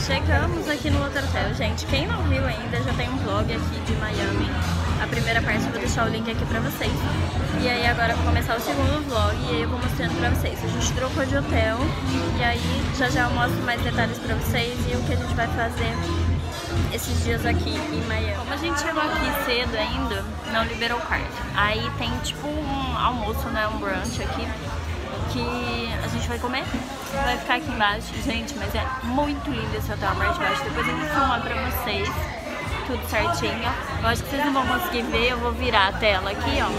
Chegamos aqui no outro hotel, gente. Quem não viu ainda, já tem um vlog aqui de Miami. A primeira parte eu vou deixar o link aqui pra vocês. E aí agora eu vou começar o segundo vlog e aí eu vou mostrando pra vocês. A gente trocou de hotel e aí já eu mostro mais detalhes pra vocês e o que a gente vai fazer esses dias aqui em Miami. Como a gente chegou aqui cedo ainda, não liberou o quarto. Aí tem tipo um almoço, né, um brunch aqui, que a gente vai comer. Vai ficar aqui embaixo, gente, mas é muito lindo esse hotel, a parte de baixo. Depois eu vou filmar pra vocês tudo certinho. Eu acho que vocês não vão conseguir ver, eu vou virar a tela aqui, ó.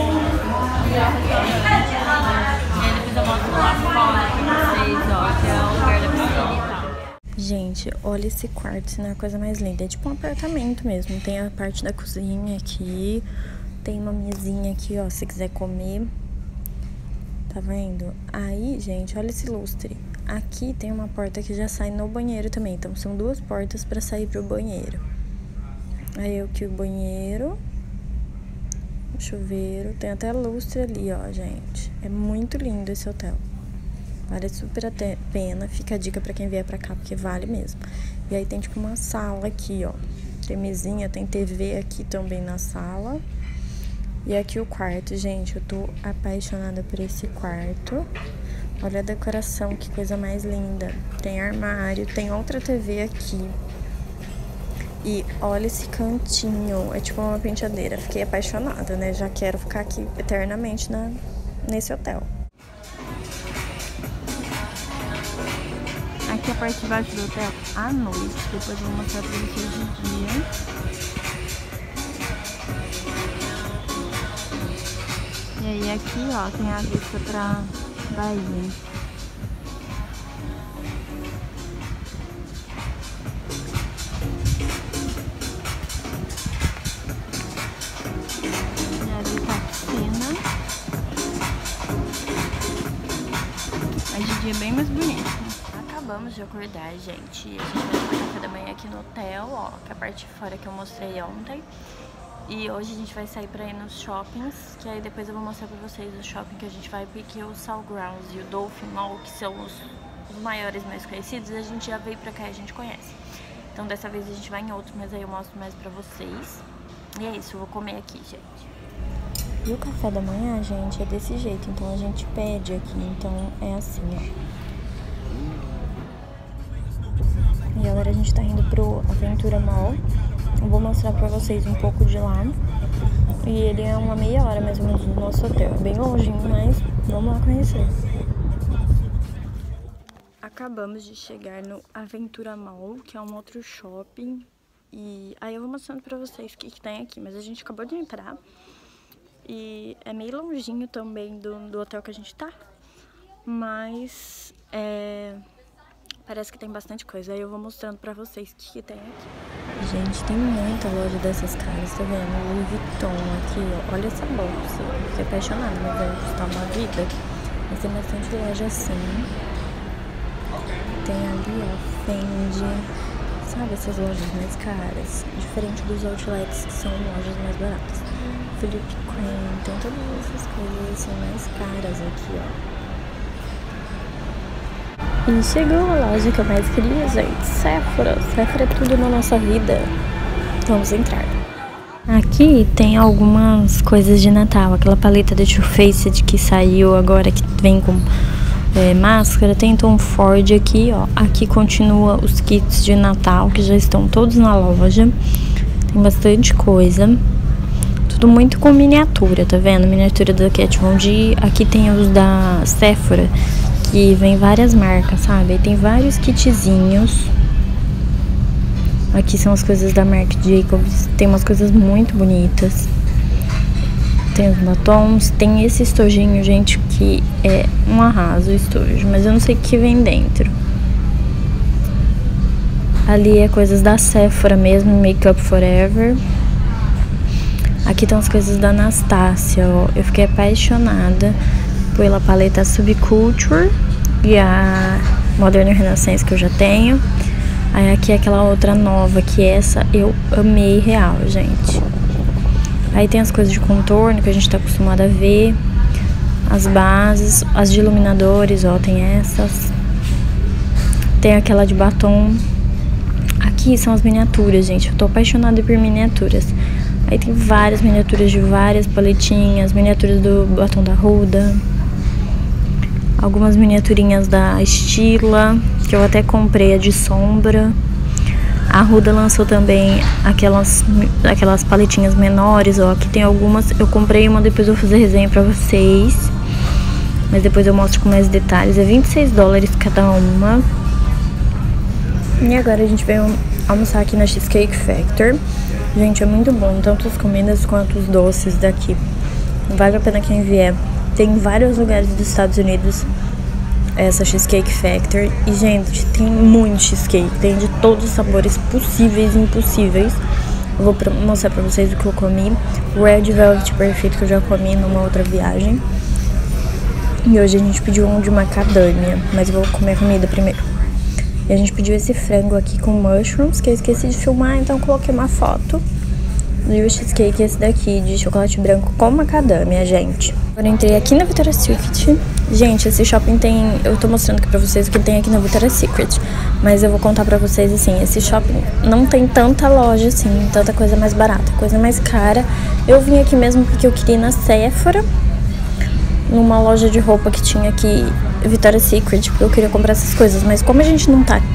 E aí depois eu mostro lá fora pra vocês, ó, que é o lugar da piscina e tal. Gente, olha esse quarto, isso não é a coisa mais linda. É tipo um apartamento mesmo. Tem a parte da cozinha aqui, tem uma mesinha aqui, ó, se quiser comer. Tá vendo? Aí, gente, olha esse lustre. Aqui tem uma porta que já sai no banheiro também. Então, são duas portas pra sair pro banheiro. Aí, aqui o banheiro. O chuveiro. Tem até lustre ali, ó, gente. É muito lindo esse hotel. Vale super a pena. Fica a dica pra quem vier pra cá, porque vale mesmo. E aí, tem tipo uma sala aqui, ó. Tem mesinha, tem TV aqui também na sala. E aqui o quarto, gente, eu tô apaixonada por esse quarto. Olha a decoração, que coisa mais linda. Tem armário, tem outra TV aqui. E olha esse cantinho, é tipo uma penteadeira. Fiquei apaixonada, né? Já quero ficar aqui eternamente nesse hotel. Aqui a parte de baixo do hotel, à noite. Depois eu vou mostrar pra vocês de dia. E aí aqui, ó, tem a vista pra Bahia. E ali tá a piscina. Mas de dia é bem mais bonito. Acabamos de acordar, gente. A gente vai tomar café da manhã aqui no hotel, ó, que é a parte de fora que eu mostrei ontem. E hoje a gente vai sair pra ir nos shoppings, que aí depois eu vou mostrar pra vocês o shopping que a gente vai, porque o Showgrounds e o Dolphin Mall, que são os maiores, mais conhecidos, a gente já veio pra cá e a gente conhece. Então dessa vez a gente vai em outro, mas aí eu mostro mais pra vocês. E é isso, eu vou comer aqui, gente. E o café da manhã, gente, é desse jeito, então a gente pede aqui, então é assim, ó. E agora a gente tá indo pro Aventura Mall. Eu vou mostrar pra vocês um pouco de lá. E ele é uma meia hora mais ou menos do nosso hotel. É bem longinho, mas vamos lá conhecer. Acabamos de chegar no Aventura Mall, que é um outro shopping. E aí eu vou mostrando pra vocês o que tem aqui. Mas a gente acabou de entrar. E é meio longinho também do hotel que a gente tá. Mas parece que tem bastante coisa. Aí eu vou mostrando pra vocês o que tem aqui. Gente, tem muita loja dessas caras, tá vendo? Louis Vuitton aqui, ó. Olha essa bolsa. Eu fiquei apaixonada, mas vai custar uma vida. Mas tem bastante loja assim. Tem ali, ó, Fendi. Sabe essas lojas mais caras? Diferente dos outlets, que são lojas mais baratas. Philippe Queen, tem todas essas coisas assim mais caras aqui, ó. E chegou a loja que eu mais queria, gente. Sephora. Sephora é tudo na nossa vida. Vamos entrar. Aqui tem algumas coisas de Natal. Aquela paleta de Too Faced que saiu agora, que vem com máscara. Tem Tom Ford aqui, ó. Aqui continua os kits de Natal, que já estão todos na loja. Tem bastante coisa. Tudo muito com miniatura, tá vendo? Miniatura da Kat Von D. Aqui tem os da Sephora, que vem várias marcas, sabe? Aí tem vários kitzinhos. Aqui são as coisas da Marc Jacobs. Tem umas coisas muito bonitas. Tem os batons. Tem esse estojinho, gente, que é um arraso o estojo. Mas eu não sei o que vem dentro. Ali é coisas da Sephora mesmo, Make Up Forever. Aqui estão as coisas da Anastasia, ó. Eu fiquei apaixonada pela paleta Subculture e a Modern Renaissance que eu já tenho. Aí aqui é aquela outra nova, que essa eu amei real, gente. Aí tem as coisas de contorno que a gente tá acostumado a ver. As bases, as de iluminadores, ó, tem essas. Tem aquela de batom. Aqui são as miniaturas, gente. Eu tô apaixonada por miniaturas. Aí tem várias miniaturas de várias paletinhas, miniaturas do Batom da Huda, algumas miniaturinhas da Stila, que eu até comprei a de sombra. A Huda lançou também aquelas paletinhas menores, ó. Aqui tem algumas, eu comprei uma, depois eu vou fazer resenha pra vocês. Mas depois eu mostro com mais detalhes. É $26 cada uma. E agora a gente veio almoçar aqui na Cheesecake Factory. Gente, é muito bom, tanto as comidas quanto os doces daqui. Vale a pena quem vier. Tem em vários lugares dos Estados Unidos essa Cheesecake Factory. E, gente, tem muito cheesecake. Tem de todos os sabores possíveis e impossíveis. Eu vou mostrar pra vocês o que eu comi. O Red Velvet Perfeito, que eu já comi numa outra viagem. E hoje a gente pediu um de macadâmia, mas eu vou comer a comida primeiro. E a gente pediu esse frango aqui com mushrooms, que eu esqueci de filmar, então eu coloquei uma foto. E o cheesecake é esse daqui, de chocolate branco com macadâmia, gente. Agora eu entrei aqui na Victoria's Secret. Gente, esse shopping tem... Eu tô mostrando aqui pra vocês o que tem aqui na Victoria's Secret. Mas eu vou contar pra vocês, assim, esse shopping não tem tanta loja, assim, tanta coisa mais barata, coisa mais cara. Eu vim aqui mesmo porque eu queria ir na Sephora, numa loja de roupa que tinha aqui, Victoria's Secret, porque eu queria comprar essas coisas. Mas como a gente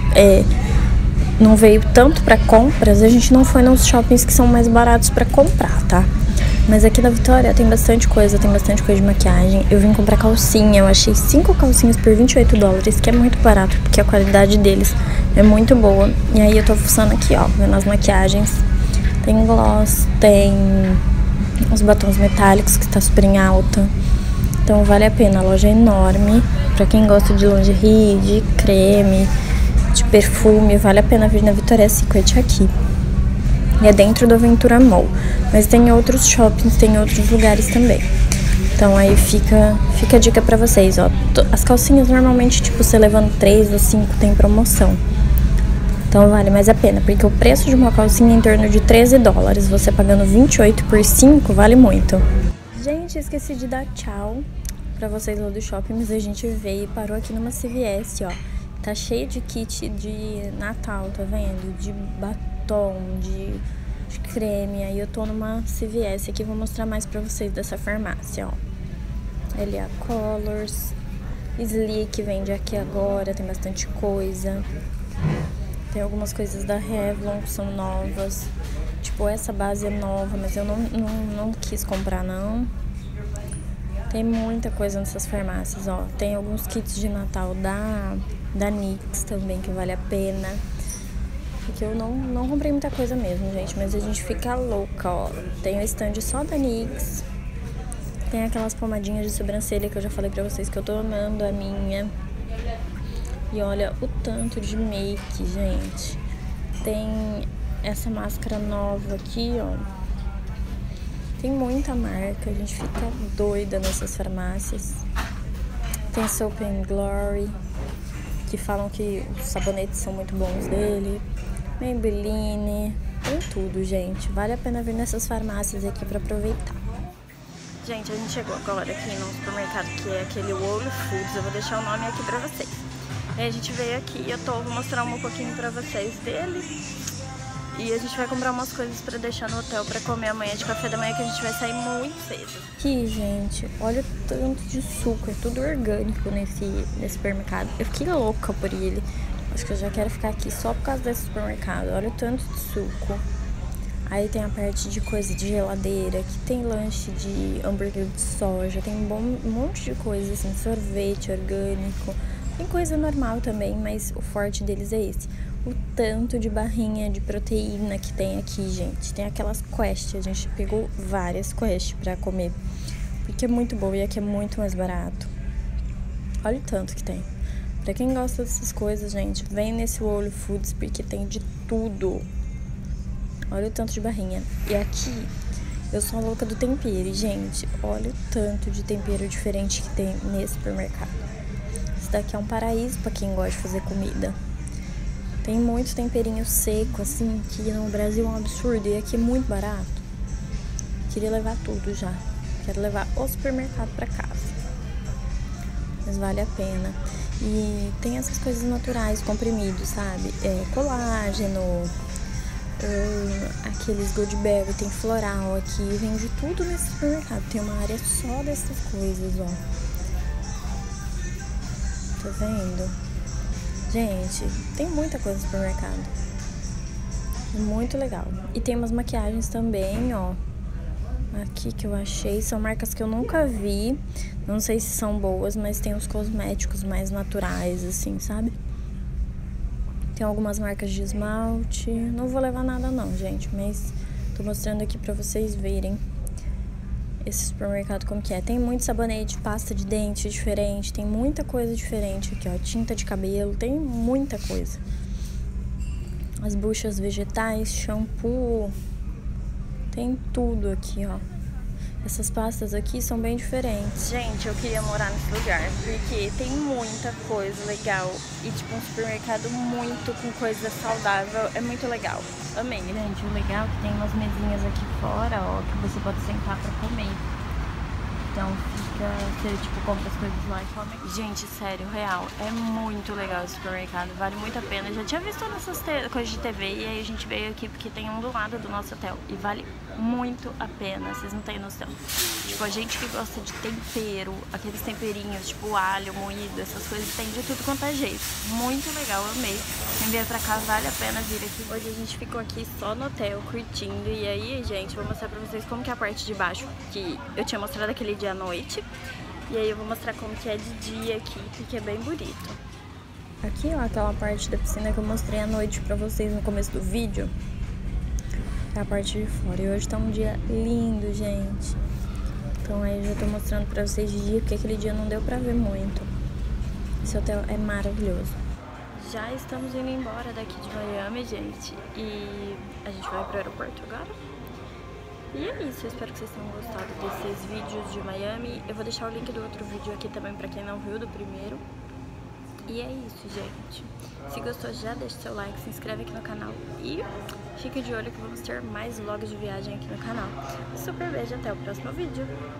não veio tanto pra compras, a gente não foi nos shoppings que são mais baratos pra comprar, tá? Mas aqui na Vitória tem bastante coisa de maquiagem. Eu vim comprar calcinha, eu achei 5 calcinhas por $28, que é muito barato, porque a qualidade deles é muito boa. E aí eu tô fuçando aqui, ó, vendo as maquiagens. Tem gloss, tem os batons metálicos, que tá super em alta. Então vale a pena, a loja é enorme. Pra quem gosta de lingerie, de creme, de perfume, vale a pena vir na Victoria's Secret aqui. E é dentro do Aventura Mall. Mas tem outros shoppings, tem outros lugares também. Então aí fica a dica pra vocês, ó. As calcinhas normalmente, tipo, você levando 3 ou 5 tem promoção. Então vale mais a pena, porque o preço de uma calcinha é em torno de $13. Você pagando 28 por 5, vale muito. Gente, esqueci de dar tchau pra vocês lá do shopping, mas a gente veio e parou aqui numa CVS, ó. Tá cheio de kit de Natal, tá vendo? De batom, de creme. Aí eu tô numa CVS aqui, vou mostrar mais pra vocês dessa farmácia, ó. LA Colors, Sleek vende aqui agora, tem bastante coisa. Tem algumas coisas da Revlon que são novas. Tipo, essa base é nova, mas eu não quis comprar, não. Tem muita coisa nessas farmácias, ó. Tem alguns kits de Natal da NYX também, que vale a pena. Porque eu não comprei muita coisa mesmo, gente. Mas a gente fica louca, ó. Tem o stand só da NYX. Tem aquelas pomadinhas de sobrancelha que eu já falei pra vocês que eu tô amando a minha. E olha o tanto de make, gente. Tem essa máscara nova aqui, ó. Tem muita marca, a gente fica doida nessas farmácias. Tem Soap & Glory, que falam que os sabonetes são muito bons dele. Maybelline, tem tudo, gente. Vale a pena vir nessas farmácias aqui pra aproveitar. Gente, a gente chegou agora aqui no supermercado que é aquele Whole Foods. Eu vou deixar o nome aqui pra vocês. E a gente veio aqui e vou mostrar um pouquinho pra vocês dele. E a gente vai comprar umas coisas pra deixar no hotel pra comer amanhã de café da manhã, que a gente vai sair muito cedo. Aqui, gente, olha o tanto de suco, é tudo orgânico nesse supermercado. Eu fiquei louca por ele. Acho que eu já quero ficar aqui só por causa desse supermercado. Olha o tanto de suco. Aí tem a parte de coisa de geladeira, que tem lanche de hambúrguer de soja, tem um monte de coisa, assim, sorvete orgânico. Tem coisa normal também, mas o forte deles é esse. O tanto de barrinha de proteína que tem aqui, gente. Tem aquelas Quest, a gente pegou várias Quest pra comer. Porque é muito bom e aqui é muito mais barato. Olha o tanto que tem. Pra quem gosta dessas coisas, gente, vem nesse Whole Foods porque tem de tudo. Olha o tanto de barrinha. E aqui, eu sou a louca do tempero. E, gente, olha o tanto de tempero diferente que tem nesse supermercado. Isso daqui é um paraíso pra quem gosta de fazer comida. Tem muito temperinho seco, assim, que no Brasil é um absurdo. E aqui é muito barato. Queria levar tudo já. Quero levar o supermercado pra casa. Mas vale a pena. E tem essas coisas naturais, comprimidos, sabe? Colágeno, aqueles Goldberry, tem floral aqui, vende tudo nesse supermercado. Tem uma área só dessas coisas, ó. Tá vendo? Gente, tem muita coisa no supermercado. É muito legal. E tem umas maquiagens também, ó. Aqui que eu achei, são marcas que eu nunca vi. Não sei se são boas, mas tem os cosméticos mais naturais, assim, sabe? Tem algumas marcas de esmalte. Não vou levar nada não, gente, mas tô mostrando aqui pra vocês verem esse supermercado como que é. Tem muito sabonete, pasta de dente diferente, tem muita coisa diferente aqui, ó. Tinta de cabelo, tem muita coisa. As buchas vegetais, shampoo, tem tudo aqui, ó. Essas pastas aqui são bem diferentes. Gente, eu queria morar nesse lugar, porque tem muita coisa legal. E tipo, um supermercado muito com coisa saudável. É muito legal. Amei. Gente, o legal é que tem umas mesinhas aqui fora, ó, que você pode sentar pra comer. Então fica, você tipo, compra as coisas lá e come. Gente, sério, real, é muito legal esse supermercado, vale muito a pena. Eu já tinha visto nessas coisas de TV e aí a gente veio aqui porque tem um do lado do nosso hotel. E vale muito a pena, vocês não têm noção. Tipo, a gente que gosta de tempero, aqueles temperinhos, tipo alho, moído, essas coisas, tem de tudo quanto é jeito. Muito legal, eu amei. Quem vier pra cá, vale a pena vir aqui. Hoje a gente ficou aqui só no hotel, curtindo. E aí, gente, vou mostrar pra vocês como que é a parte de baixo, que eu tinha mostrado aquele dia à noite. E aí eu vou mostrar como que é de dia aqui, porque é bem bonito. Aqui, ó, aquela parte da piscina que eu mostrei à noite pra vocês no começo do vídeo, é a parte de fora. E hoje tá um dia lindo, gente. Então aí eu já tô mostrando pra vocês de dia, porque aquele dia não deu pra ver muito. Esse hotel é maravilhoso. Já estamos indo embora daqui de Miami, gente. E a gente vai pro aeroporto agora. E é isso, eu espero que vocês tenham gostado desses vídeos de Miami. Eu vou deixar o link do outro vídeo aqui também pra quem não viu do primeiro. E é isso, gente. Se gostou, já deixa seu like, se inscreve aqui no canal e fique de olho que vamos ter mais vlogs de viagem aqui no canal. Super beijo, até o próximo vídeo.